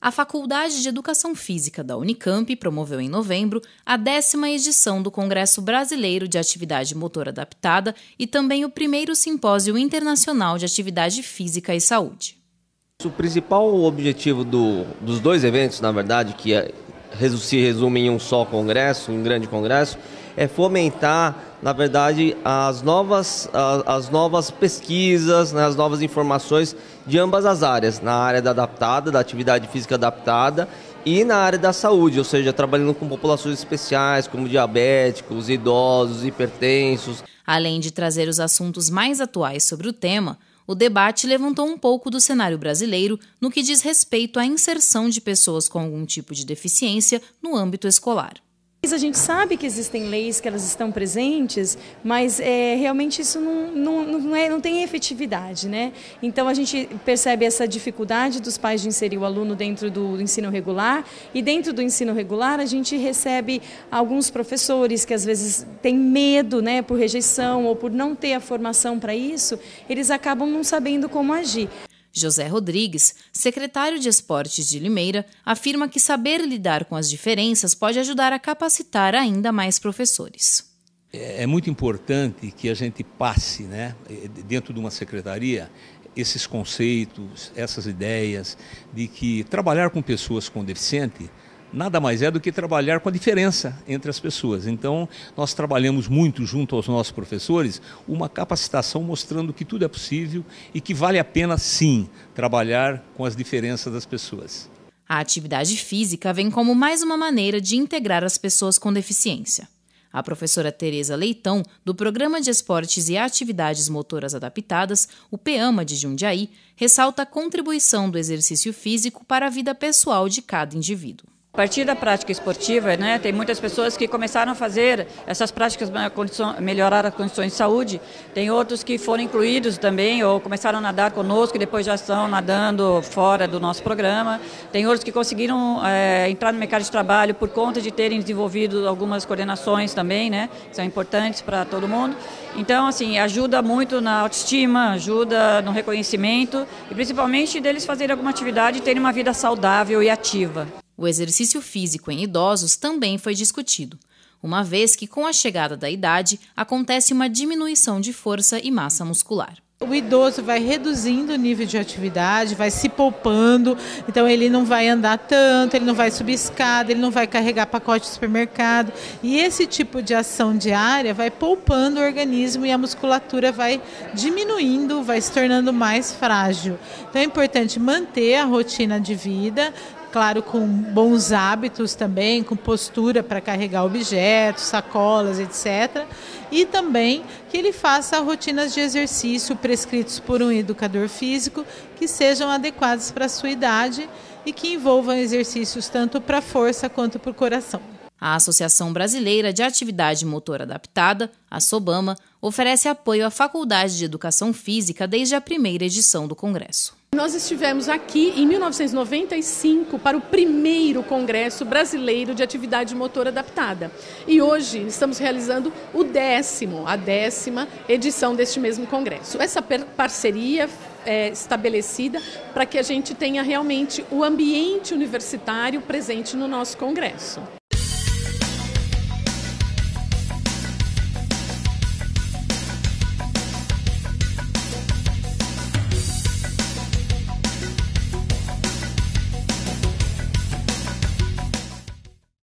A Faculdade de Educação Física da Unicamp promoveu em novembro a 10ª edição do Congresso Brasileiro de Atividade Motora Adaptada e também o primeiro Simpósio Internacional de Atividade Física e Saúde. O principal objetivo dos dois eventos, na verdade, que se resume em um só congresso, um grande congresso, é fomentar, na verdade, as novas pesquisas, né, as novas informações de ambas as áreas, na área da adaptada, da atividade física adaptada e na área da saúde, ou seja, trabalhando com populações especiais como diabéticos, idosos, hipertensos. Além de trazer os assuntos mais atuais sobre o tema, o debate levantou um pouco do cenário brasileiro no que diz respeito à inserção de pessoas com algum tipo de deficiência no âmbito escolar. A gente sabe que existem leis que elas estão presentes, mas realmente isso não tem efetividade, né? Então a gente percebe essa dificuldade dos pais de inserir o aluno dentro do ensino regular, e dentro do ensino regular a gente recebe alguns professores que às vezes têm medo, né, por rejeição ou por não ter a formação para isso, eles acabam não sabendo como agir. José Rodrigues, secretário de Esportes de Limeira, afirma que saber lidar com as diferenças pode ajudar a capacitar ainda mais professores. É muito importante que a gente passe, né, dentro de uma secretaria, esses conceitos, essas ideias de que trabalhar com pessoas com deficiente nada mais é do que trabalhar com a diferença entre as pessoas. Então, nós trabalhamos muito junto aos nossos professores, uma capacitação mostrando que tudo é possível e que vale a pena, sim, trabalhar com as diferenças das pessoas. A atividade física vem como mais uma maneira de integrar as pessoas com deficiência. A professora Tereza Leitão, do Programa de Esportes e Atividades Motoras Adaptadas, o PEAMA de Jundiaí, ressalta a contribuição do exercício físico para a vida pessoal de cada indivíduo. A partir da prática esportiva, né, tem muitas pessoas que começaram a fazer essas práticas para melhorar as condições de saúde. Tem outros que foram incluídos também ou começaram a nadar conosco e depois já estão nadando fora do nosso programa. Tem outros que conseguiram entrar no mercado de trabalho por conta de terem desenvolvido algumas coordenações também, né, que são importantes para todo mundo. Então, assim, ajuda muito na autoestima, ajuda no reconhecimento e principalmente deles fazerem alguma atividade e terem uma vida saudável e ativa. O exercício físico em idosos também foi discutido, uma vez que com a chegada da idade acontece uma diminuição de força e massa muscular. O idoso vai reduzindo o nível de atividade, vai se poupando, então ele não vai andar tanto, ele não vai subir escada, ele não vai carregar pacote de supermercado. E esse tipo de ação diária vai poupando o organismo e a musculatura vai diminuindo, vai se tornando mais frágil. Então é importante manter a rotina de vida, claro, com bons hábitos também, com postura para carregar objetos, sacolas, etc. E também que ele faça rotinas de exercício prescritos por um educador físico que sejam adequados para a sua idade e que envolvam exercícios tanto para a força quanto para o coração. A Associação Brasileira de Atividade Motora Adaptada, a SOBAMA, oferece apoio à Faculdade de Educação Física desde a primeira edição do Congresso. Nós estivemos aqui em 1995 para o primeiro Congresso Brasileiro de Atividade Motora Adaptada. E hoje estamos realizando a 10ª edição deste mesmo congresso. Essa parceria é estabelecida para que a gente tenha realmente o ambiente universitário presente no nosso congresso.